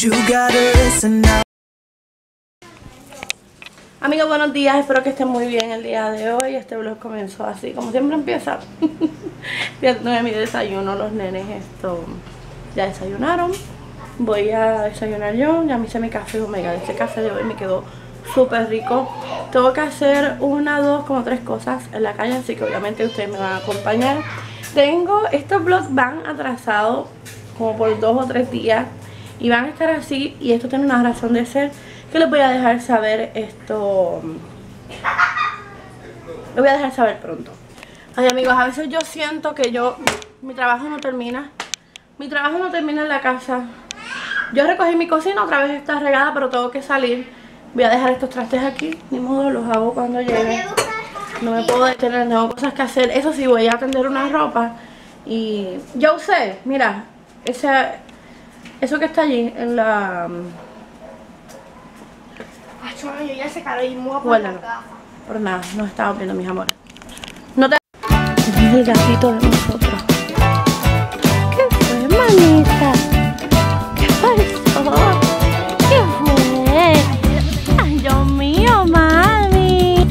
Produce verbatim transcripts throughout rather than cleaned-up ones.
You gotta listen now. Amigos, buenos días, espero que estén muy bien el día de hoy. Este vlog comenzó así, como siempre empieza. No es mi desayuno, los nenes esto ya desayunaron. Voy a desayunar yo, ya me hice mi café omega. Este café de hoy me quedó súper rico. Tengo que hacer una, dos, como tres cosas en la calle, así que obviamente ustedes me van a acompañar. Tengo, estos vlogs van atrasados como por dos o tres días y van a estar así, y esto tiene una razón de ser que les voy a dejar saber esto. Lo voy a dejar saber pronto. Ay, amigos, a veces yo siento que yo mi trabajo no termina. Mi trabajo no termina en la casa. Yo recogí mi cocina, otra vez está regada, pero tengo que salir. Voy a dejar estos trastes aquí, ni modo, los hago cuando llegue. No me puedo detener, tengo cosas que hacer. Eso sí, voy a atender una ropa. Y yo usé, mira, ese, eso que está allí en la... Ay, yo ya se cayó y me voy a poner las gafas. Por nada, nos estamos viendo, mis amores. No te... Es el gatito de nosotros. ¿Qué fue, manita? ¿Qué pasó? ¿Qué fue? Ay, Dios mío, mami.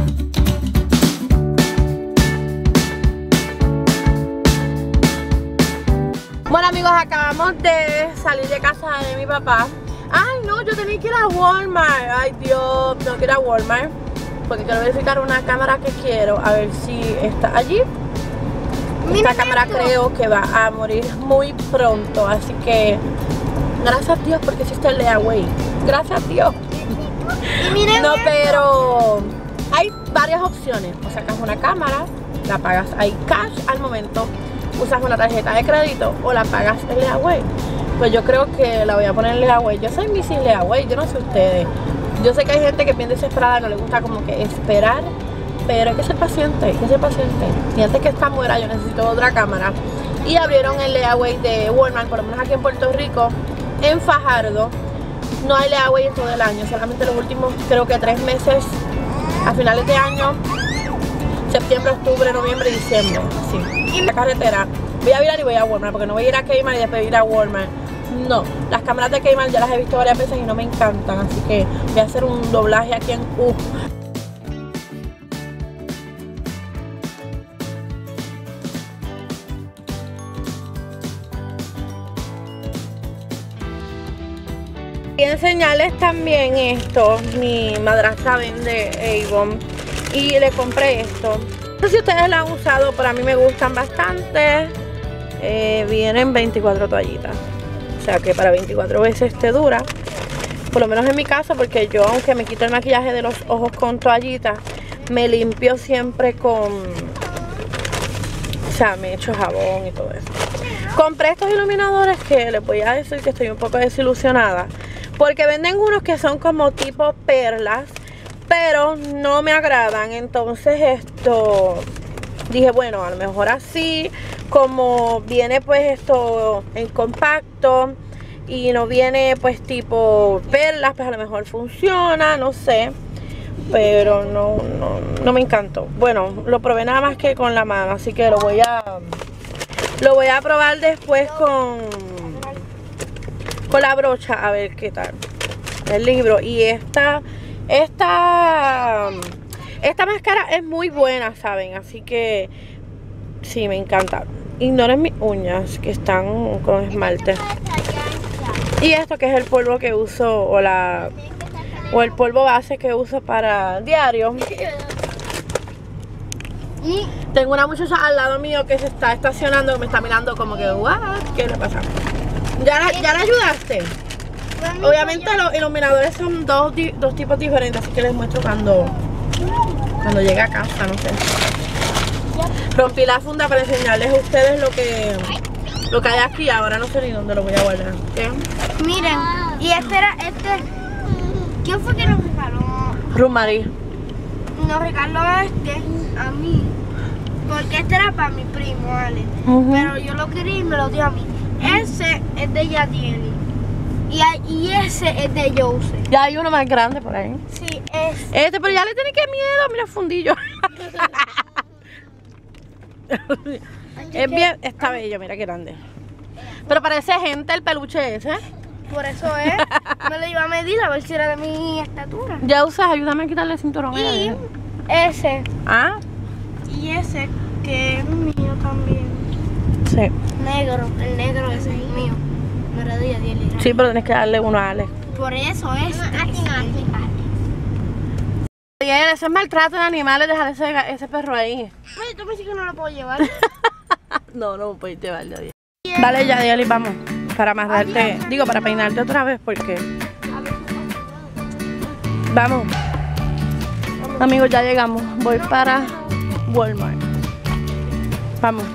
Bueno, amigos, acabamos de salir de casa de mi papá. Ay, no, yo tenía que ir a Walmart. Ay, Dios, tengo que ir a Walmart porque quiero verificar una cámara que quiero, a ver si está allí. Esta cámara creo que va a morir muy pronto, así que gracias a Dios porque existe el layaway. Gracias a Dios. No, pero hay varias opciones. O sacas una cámara, la pagas ahí cash al momento, usas una tarjeta de crédito o la pagas en layaway. Pues yo creo que la voy a poner en layaway. Yo soy Missy Layaway, yo no sé ustedes. Yo sé que hay gente que es bien desesperada, no le gusta como que esperar, pero hay que ser paciente, hay que ser paciente. Y antes que esta muera yo necesito otra cámara. Y abrieron el layaway de Walmart, por lo menos aquí en Puerto Rico, en Fajardo. No hay layaway en todo el año, solamente los últimos creo que tres meses, a finales de año, septiembre, octubre, noviembre y diciembre. Así. En la carretera voy a virar y voy a Walmart, porque no voy a ir a Kmart y después ir a Walmart. No, las cámaras de Kmart ya las he visto varias veces y no me encantan, así que voy a hacer un doblaje aquí en U. Y enseñarles también esto. Mi madrastra vende Avon y le compré esto. No sé si ustedes la han usado, pero a mí me gustan bastante. Eh, vienen veinticuatro toallitas, o sea que para veinticuatro veces te dura. Por lo menos en mi caso, porque yo, aunque me quito el maquillaje de los ojos con toallitas, me limpio siempre con... O sea, me echo jabón y todo eso. Compré estos iluminadores que les voy a decir que estoy un poco desilusionada, porque venden unos que son como tipo perlas, pero no me agradan. Entonces esto... dije, bueno, a lo mejor así, como viene pues esto en compacto y no viene pues tipo perlas, pues a lo mejor funciona, no sé. Pero no, no, no me encantó. Bueno, lo probé nada más que con la mano, así que lo voy a lo voy a probar después con con la brocha, a ver qué tal el libro. Y esta esta esta máscara es muy buena, ¿saben? Así que sí, me encanta. Ignoren mis uñas que están con esmalte. Y esto que es el polvo que uso, o la o el polvo base que uso para diario. Y tengo una muchacha al lado mío que se está estacionando, me está mirando como que, ¿what? ¿Qué le pasa? ¿Ya la, ya la ayudaste? Obviamente los iluminadores son dos, dos tipos diferentes, así que les muestro cuando cuando llegue a casa, no sé. Rompí la funda para enseñarles a ustedes lo que lo que hay aquí. Ahora no sé ni dónde lo voy a guardar. ¿Qué? Miren, y este era, este, ¿quién fue que nos regaló? Rumari. Nos regaló este a mí, porque este era para mi primo, ¿vale? Uh-huh. Pero yo lo quería y me lo dio a mí. Ese es de Yadieli y, y ese es de Jose. Ya hay uno más grande por ahí. Sí, es. Este, pero ya le tiene que miedo, mira, fundillo. Es bien, está bello, mira qué grande. Pero parece gente el peluche ese. Por eso es. Me lo iba a medir a ver si era de mi estatura. Ya usas, ayúdame a quitarle el cinturón. Y ese. ¿Ah? Y ese que es mío también. Sí. Negro. El negro ese es mío. No era de Yadiel. Sí, pero tienes que darle uno a Alex. Por eso es. Aquí no, aquí. Bien, ese es maltrato de animales, dejar ese, ese perro ahí. Oye, tú me dices que no lo puedo llevar. No, no puedes llevar, Yadiel. Vale, Yadiel, y vamos. Para amarrarte, digo, para peinarte otra vez, porque... Vamos. Amigos, ya llegamos. Voy para Walmart. Vamos.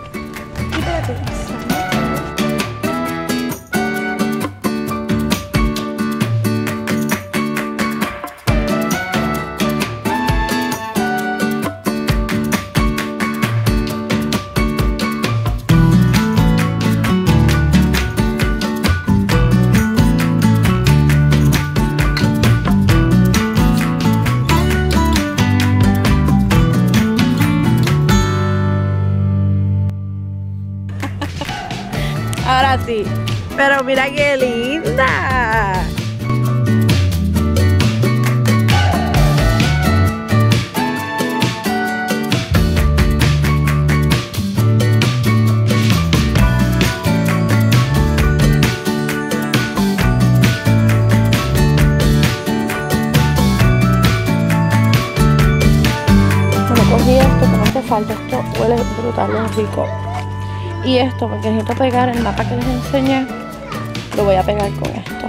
Ahora sí, pero mira qué linda. Bueno, cogí esto que no hace falta, esto huele brutal, es rico. Y esto, porque necesito pegar el mapa que les enseñé, lo voy a pegar con esto.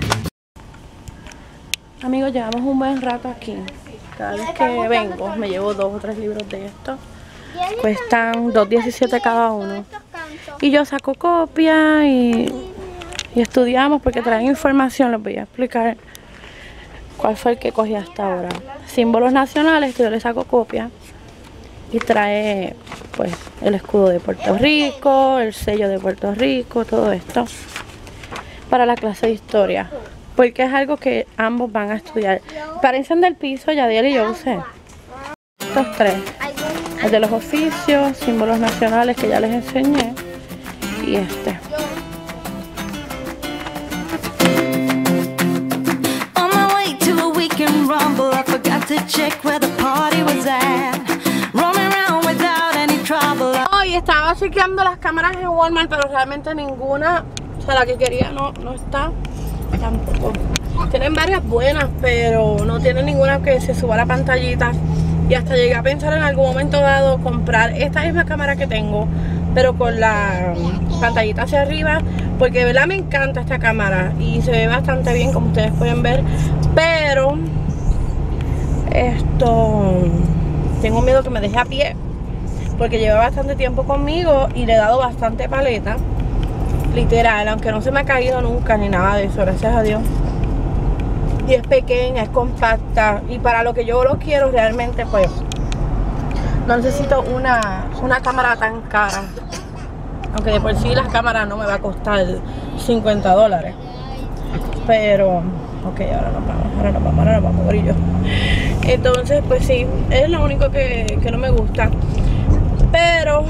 Amigos, llevamos un buen rato aquí. Cada vez que vengo me llevo dos o tres libros de estos. Cuestan dos diecisiete cada uno. Y yo saco copia y, y estudiamos porque traen información. Les voy a explicar cuál fue el que cogí hasta ahora. Símbolos nacionales, que yo le saco copia. Y trae pues el escudo de Puerto Rico, el sello de Puerto Rico, todo esto para la clase de historia, porque es algo que ambos van a estudiar. Para encender el piso, Yadiel y yo usé estos tres, el de los oficios, símbolos nacionales que ya les enseñé, y este. Hoy estaba chequeando las cámaras en Walmart, pero realmente ninguna, o sea, la que quería no, no está tampoco. Tienen varias buenas, pero no tienen ninguna que se suba a la pantallita. Y hasta llegué a pensar en algún momento dado comprar esta misma cámara que tengo, pero con la pantallita hacia arriba, porque de verdad me encanta esta cámara y se ve bastante bien, como ustedes pueden ver. Pero esto, tengo miedo que me deje a pie, porque lleva bastante tiempo conmigo y le he dado bastante paleta, literal, aunque no se me ha caído nunca ni nada de eso, gracias a Dios. Y es pequeña, es compacta, y para lo que yo lo quiero realmente, pues no necesito una, una cámara tan cara, aunque de por sí las cámaras no me va a costar cincuenta dólares. Pero ok, ahora nos vamos, ahora nos vamos, ahora nos vamos, gorillo. Entonces pues sí, es lo único que, que no me gusta. Pero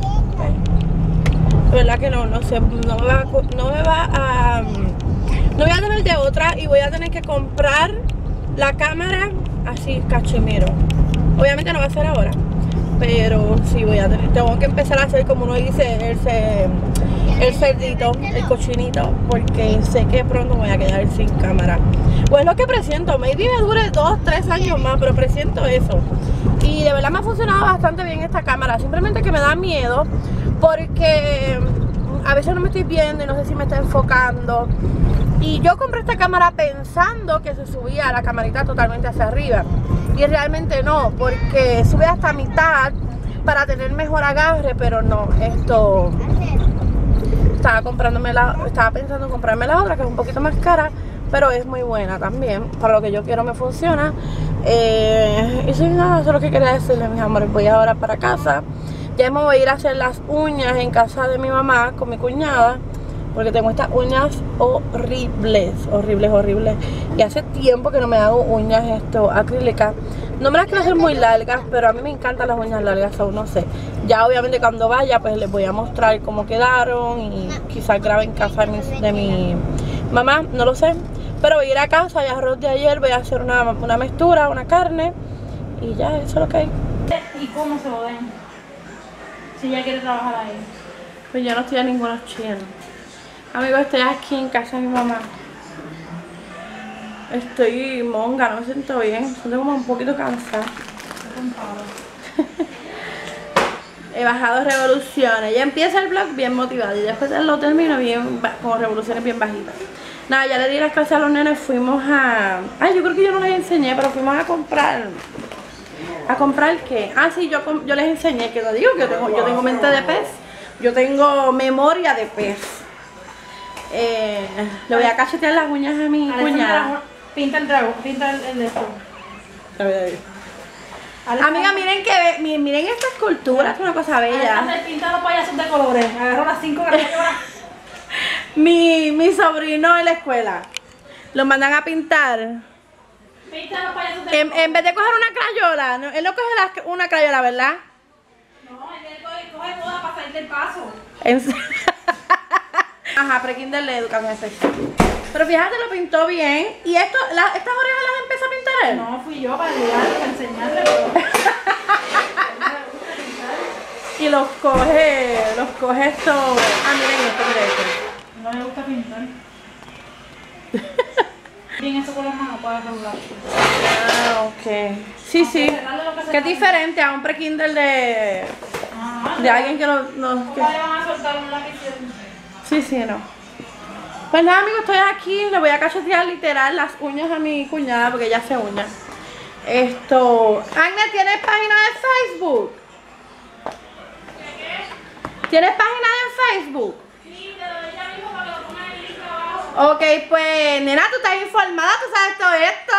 de verdad que no, no sé, no me va a, no me va a no voy a tener de otra y voy a tener que comprar la cámara así cachimiro. Obviamente no va a ser ahora, pero sí voy a tener, tengo que empezar a hacer como uno dice, el, el cerdito, el cochinito, porque sé que pronto me voy a quedar sin cámara. Pues lo que presiento, maybe me dure dos, tres años más, pero presiento eso. Y de verdad me ha funcionado bastante bien esta cámara, simplemente que me da miedo porque a veces no me estoy viendo y no sé si me está enfocando. Y yo compré esta cámara pensando que se subía la camarita totalmente hacia arriba, y realmente no, porque sube hasta mitad para tener mejor agarre, pero no, esto estaba comprándome la, estaba pensando en comprarme la otra, que es un poquito más cara, pero es muy buena también, para lo que yo quiero me funciona. Eh, y sin nada, eso es lo que quería decirles, mis amores. Voy ahora para casa, ya me voy a ir a hacer las uñas en casa de mi mamá con mi cuñada, porque tengo estas uñas horribles, horribles, horribles. Y hace tiempo que no me hago uñas esto acrílicas. No me las quiero hacer muy largas, pero a mí me encantan las uñas largas, aún no sé. Ya obviamente cuando vaya, pues les voy a mostrar cómo quedaron y quizás grabe en casa de mi, de mi Mamá, no lo sé, pero voy a ir a casa, hay arroz de ayer, voy a hacer una, una mezcla, una carne y ya, eso es lo que hay. ¿Y cómo se lo den? Si ella quiere trabajar ahí. Pues yo no estoy a ninguno chino. Amigos, estoy aquí en casa de mi mamá. Estoy monga, no me siento bien, estoy como un poquito cansada. He bajado revoluciones. Ya empieza el vlog bien motivado y después lo termino bien con revoluciones bien bajitas. Nada, ya le di las clases a los nenes, fuimos a... Ay, yo creo que yo no les enseñé, pero fuimos a comprar... ¿A comprar qué? Ah, sí, yo, yo les enseñé, que lo digo, que yo tengo, yo tengo mente de pez. Yo tengo memoria de pez. Eh, le voy a cachetear las uñas a mi cuñada. Pinta el dragón, pinta el, el de esto. A ver, a ver. Amiga, miren que miren esta escultura, es una cosa bella. Pinta los payasos de colores. Agarró las cinco gracias. mi, mi sobrino en la escuela lo mandan a pintar. Pinta los payasos de en, en vez de coger una crayola, no, él no coge la, una crayola, ¿verdad? No, él coge, coge toda para salir del paso. En... Ajá, pre-kinder de educación especial. Pero fíjate, lo pintó bien. ¿Y esto, la, estas orejas las empezó a pintar él? No, fui yo para ayudarle, para enseñarle. Pero... y los coge, los coge esto. Ah, miren esto, miren esto. No me gusta pintar. Bien, eso con las manos para regular. Ah, ok. Sí, sí. Que es diferente a un pre-kinder de, ah, de alguien que no... no que... le van a soltar un lápiz? Sí, sí, no. Pues nada, amigos, estoy aquí. Le voy a cachetear literal las uñas a mi cuñada porque ella hace uñas. Esto... Agnes, ¿tienes página de Facebook? ¿Tienes página de Facebook? Sí, te lo doy ya mismo para que lo pongas en el link abajo. Ok, pues, nena, tú estás informada, tú sabes todo esto.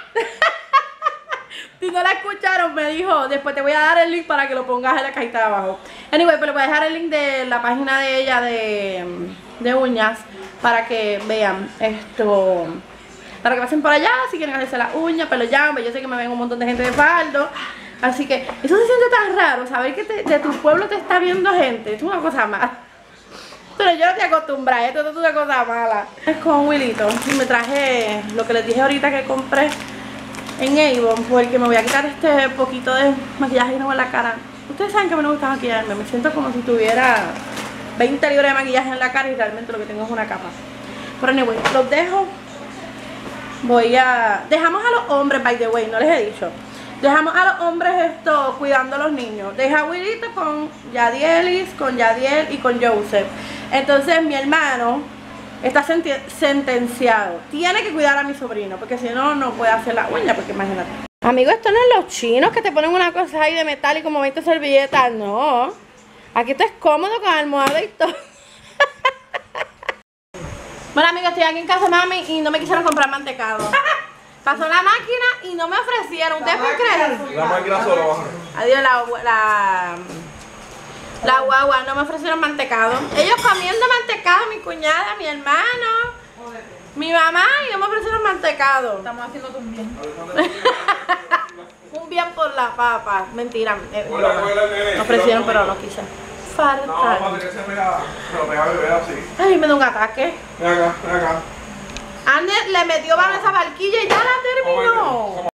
Si no la escucharon, me dijo, después te voy a dar el link para que lo pongas en la cajita de abajo. Anyway, pues le voy a dejar el link de la página de ella de, de uñas para que vean esto, para que pasen por allá, si quieren hacerse las uñas, pues lo llamen. Yo sé que me ven un montón de gente de faldo, así que eso se siente tan raro, saber que te, de tu pueblo te está viendo gente, es una cosa mala. Pero yo no te acostumbras, esto es una cosa mala. Es con Willito y me traje lo que les dije ahorita que compré en Avon, porque me voy a quitar este poquito de maquillaje en la cara. Ustedes saben que me gusta maquillarme, me siento como si tuviera veinte libras de maquillaje en la cara y realmente lo que tengo es una capa. Pero anyway, los dejo. Voy a... Dejamos a los hombres, by the way, no les he dicho. Dejamos a los hombres esto cuidando a los niños. Deja a Willito con Yadielis, con Yadiel y con Joseph. Entonces mi hermano está sentenciado. Tiene que cuidar a mi sobrino, porque si no, no puede hacer la uña, porque imagínate. Amigo, esto no es los chinos que te ponen una cosa ahí de metal y como veinte servilletas, no. Aquí esto es cómodo con almohada y todo. Bueno, amigos, estoy aquí en casa de mami y no me quisieron comprar mantecado. Pasó la máquina y no me ofrecieron. ¿Ustedes me creen? La máquina solo baja. Adiós, la... la La guagua, no me ofrecieron mantecado. Ellos comiendo mantecado, mi cuñada, mi hermano, mi mamá, y no me ofrecieron mantecado. Estamos haciendo un bien. Un bien por la papa. Mentira, eh, me ofrecieron pero no quise. Falta. No, para que se pega, se lo pega a beber así. Ay, me da un ataque. Ven acá, ven acá. Ander le metió mano a esa barquilla y ya la terminó.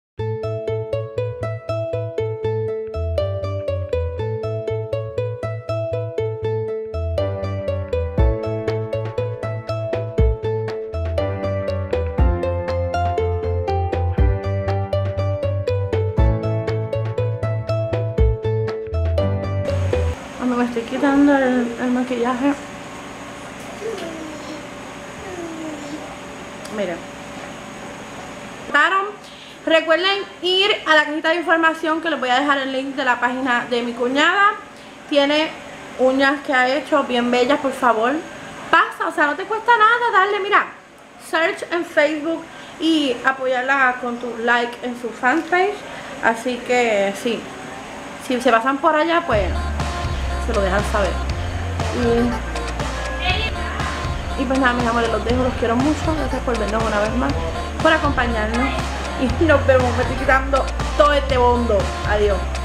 Me estoy quitando el, el maquillaje. Miren. Recuerden ir a la cajita de información que les voy a dejar el link de la página de mi cuñada. Tiene uñas que ha hecho bien bellas, por favor. Pasa, o sea, no te cuesta nada darle, mira, search en Facebook y apoyarla con tu like en su fanpage. Así que sí, si se pasan por allá, pues se lo dejan saber. Y, y pues nada, mis amores, los dejo, los quiero mucho. Gracias por vernos una vez más, por acompañarnos. Y nos vemos, me estoy quitando todo este bondo. Adiós.